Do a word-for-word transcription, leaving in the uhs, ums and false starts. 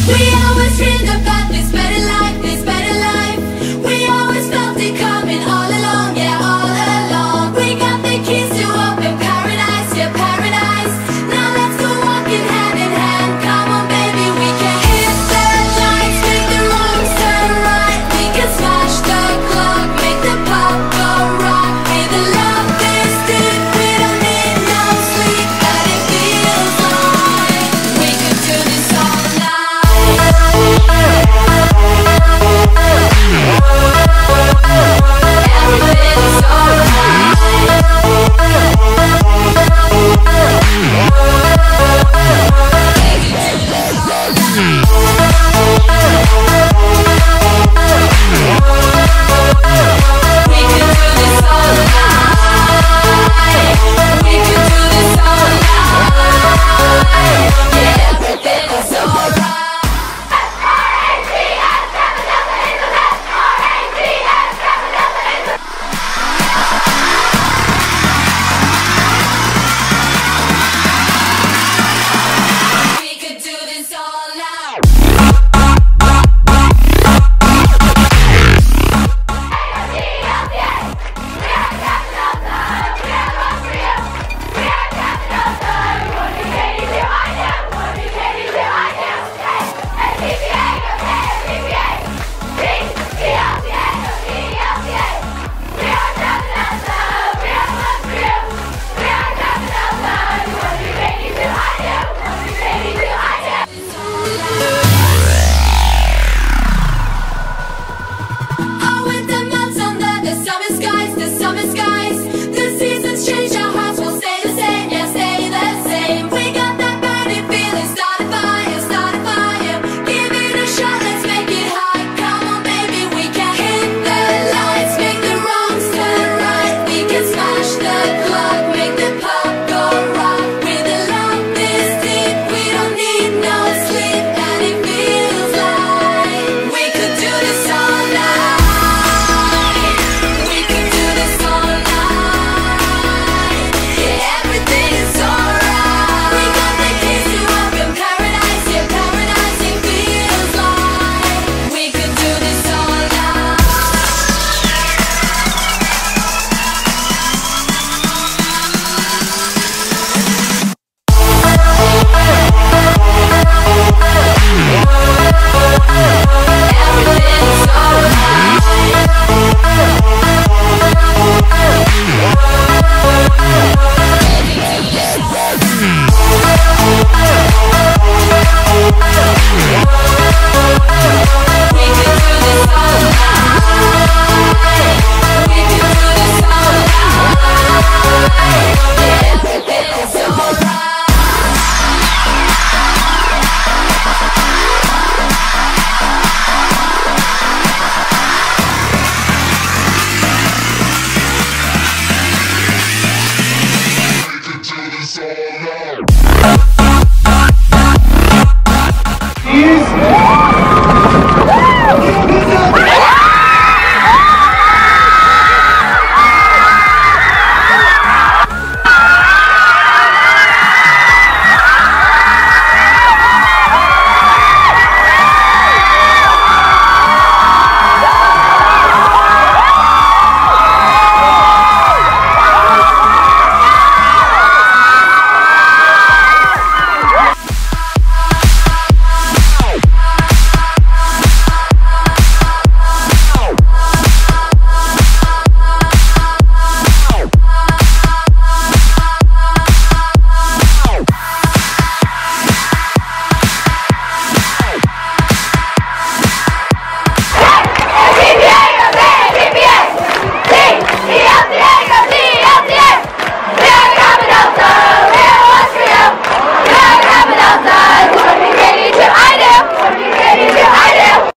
We always dreamed about this better life, this better life. We always felt it coming all along, yeah, all along. We got the keys to open paradise, yeah, paradise. Now let's go walking hand in hand. Come on, baby, we can hit the lights, make the wrongs turn right. We can smash the clock, make the pop go rock. Hey, the love is deep, we don't need no sleep, but it feels like we could do this all night. Everything's Yeah.